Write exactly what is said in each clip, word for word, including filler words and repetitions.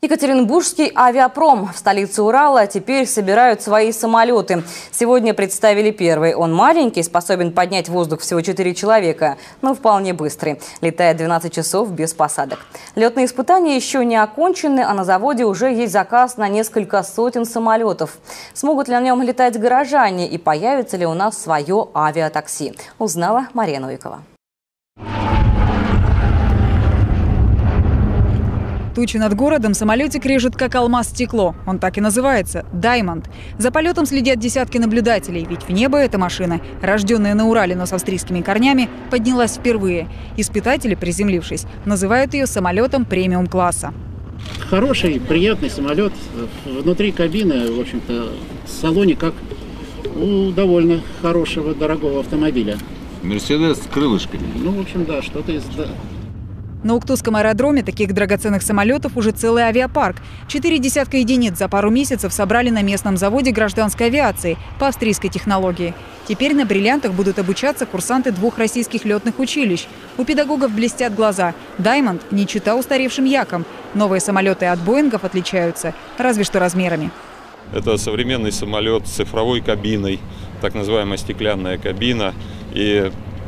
Екатеринбургский авиапром в столице Урала теперь собирают свои самолеты. Сегодня представили первый. Он маленький, способен поднять в воздух всего четыре человека, но вполне быстрый. Летает двенадцать часов без посадок. Летные испытания еще не окончены, а на заводе уже есть заказ на несколько сотен самолетов. Смогут ли на нем летать горожане и появится ли у нас свое авиатакси? Узнала Мария Новикова. Тучи над городом, самолетик режет как алмаз стекло. Он так и называется – «Даймонд». За полетом следят десятки наблюдателей, ведь в небо эта машина, рожденная на Урале, но с австрийскими корнями, поднялась впервые. Испытатели, приземлившись, называют ее самолетом премиум-класса. Хороший, приятный самолет. Внутри кабины, в общем-то, в салоне как у довольно хорошего, дорогого автомобиля. Мерседес с крылышками. Ну, в общем, да, что-то из... На Уктусском аэродроме таких драгоценных самолетов уже целый авиапарк. Четыре десятка единиц за пару месяцев собрали на местном заводе гражданской авиации по австрийской технологии. Теперь на «Бриллиантах» будут обучаться курсанты двух российских летных училищ. У педагогов блестят глаза. «Даймонд» не чита устаревшим Якам. Новые самолеты от «Боингов» отличаются разве что размерами. Это современный самолет с цифровой кабиной, так называемая стеклянная кабина. И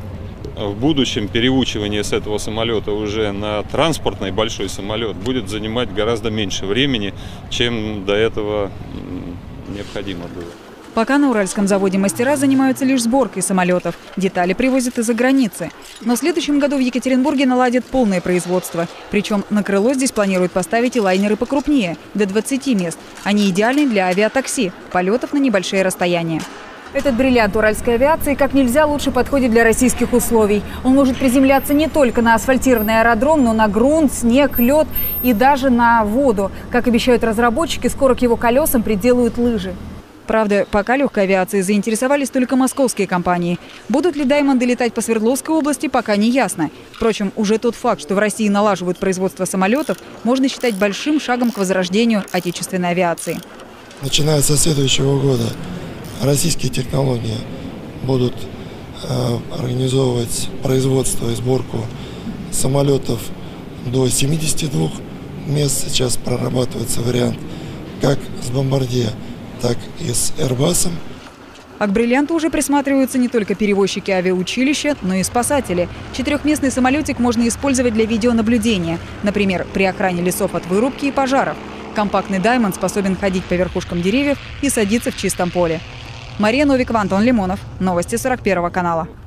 в будущем переучивание с этого самолета уже на транспортный большой самолет будет занимать гораздо меньше времени, чем до этого необходимо было. Пока на Уральском заводе мастера занимаются лишь сборкой самолетов. Детали привозят из-за границы. Но в следующем году в Екатеринбурге наладят полное производство. Причем на крыло здесь планируют поставить и лайнеры покрупнее, до двадцати мест. Они идеальны для авиатакси, полетов на небольшие расстояния. Этот бриллиант уральской авиации как нельзя лучше подходит для российских условий. Он может приземляться не только на асфальтированный аэродром, но на грунт, снег, лед и даже на воду. Как обещают разработчики, скоро к его колесам приделают лыжи. Правда, пока легкой авиацией заинтересовались только московские компании. Будут ли «Даймонды» летать по Свердловской области, пока не ясно. Впрочем, уже тот факт, что в России налаживают производство самолетов, можно считать большим шагом к возрождению отечественной авиации. Начиная со следующего года российские технологии будут э, организовывать производство и сборку самолетов до семидесяти двух мест. Сейчас прорабатывается вариант как с «Бомбардье», так и с «Airbus». А к «Бриллианту» уже присматриваются не только перевозчики авиаучилища, но и спасатели. Четырехместный самолетик можно использовать для видеонаблюдения. Например, при охране лесов от вырубки и пожаров. Компактный «Даймонд» способен ходить по верхушкам деревьев и садиться в чистом поле. Мария Новикова, Антон Лимонов. Новости сорок первого канала.